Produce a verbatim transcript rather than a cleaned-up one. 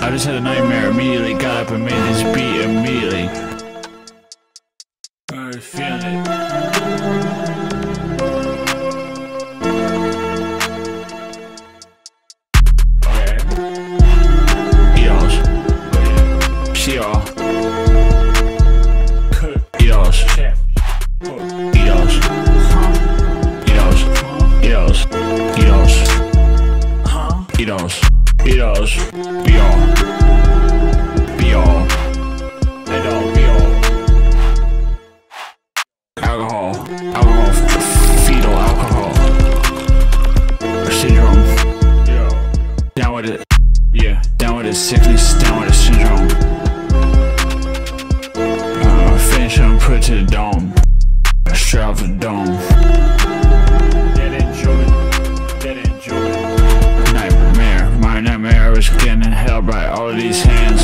I just had a nightmare immediately, got up and made this beat immediately. I was feeling it. Okay. Edolls. See y'all. Edolls. Edolls. Edolls. Edolls. Edolls. Edolls. Edolls. Be all. Be all. And all. Be all. Alcohol. Alcohol. Fetal alcohol. Syndrome. Yo. Down with it. Yeah. Down with the sickness. Down with the syndrome. Uh, finish and put it to the dome. Straight off the dome. Dead end Jordan. Dead end Jordan. Nightmare. My nightmare was getting held by all of these hands.